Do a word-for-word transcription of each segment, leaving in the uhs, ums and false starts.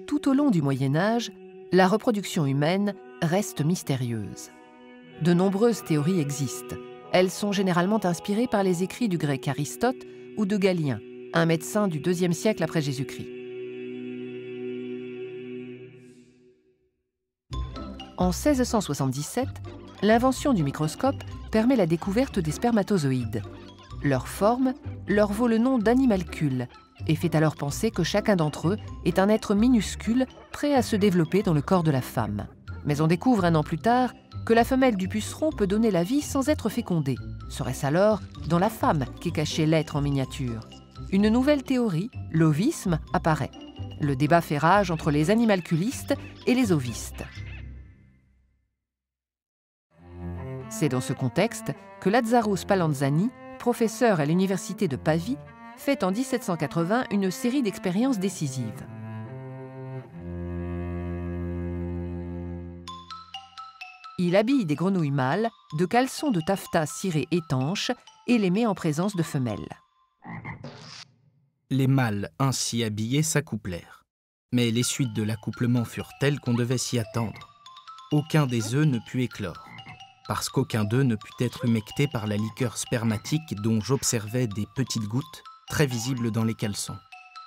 tout au long du Moyen Âge, la reproduction humaine reste mystérieuse. De nombreuses théories existent. Elles sont généralement inspirées par les écrits du grec Aristote ou de Galien, un médecin du deuxième siècle après Jésus-Christ. En seize cent soixante-dix-sept, l'invention du microscope permet la découverte des spermatozoïdes. Leur forme leur vaut le nom d'animalcules et fait alors penser que chacun d'entre eux est un être minuscule prêt à se développer dans le corps de la femme. Mais on découvre un an plus tard que la femelle du puceron peut donner la vie sans être fécondée. Serait-ce alors dans la femme qu'est caché l'être en miniature? Une nouvelle théorie, l'ovisme, apparaît. Le débat fait rage entre les animalculistes et les ovistes. C'est dans ce contexte que Lazzaro Spallanzani, professeur à l'université de Pavie, fait en dix-sept cent quatre-vingts une série d'expériences décisives. Il habille des grenouilles mâles de caleçons de taffetas ciré étanches et les met en présence de femelles. Les mâles ainsi habillés s'accouplèrent. Mais les suites de l'accouplement furent telles qu'on devait s'y attendre. Aucun des œufs ne put éclore, parce qu'aucun d'eux ne put être humecté par la liqueur spermatique dont j'observais des petites gouttes très visibles dans les caleçons.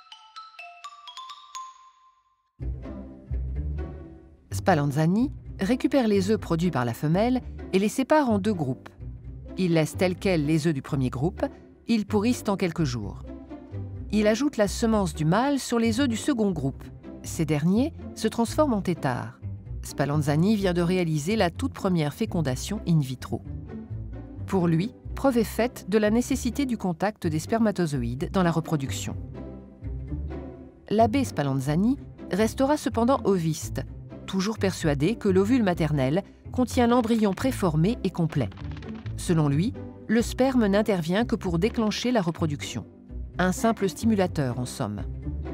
Spallanzani récupère les œufs produits par la femelle et les sépare en deux groupes. Il laisse tels quels les œufs du premier groupe, ils pourrissent en quelques jours. Il ajoute la semence du mâle sur les œufs du second groupe. Ces derniers se transforment en têtards. Spallanzani vient de réaliser la toute première fécondation in vitro. Pour lui, preuve est faite de la nécessité du contact des spermatozoïdes dans la reproduction. L'abbé Spallanzani restera cependant oviste, toujours persuadé que l'ovule maternel contient l'embryon préformé et complet. Selon lui, le sperme n'intervient que pour déclencher la reproduction. Un simple stimulateur, en somme.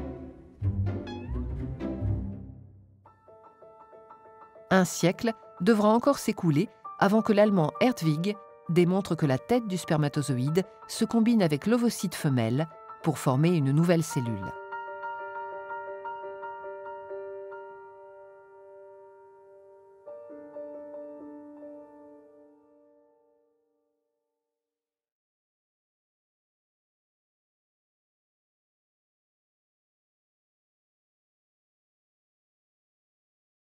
Un siècle devra encore s'écouler avant que l'Allemand Hertwig démontre que la tête du spermatozoïde se combine avec l'ovocyte femelle pour former une nouvelle cellule.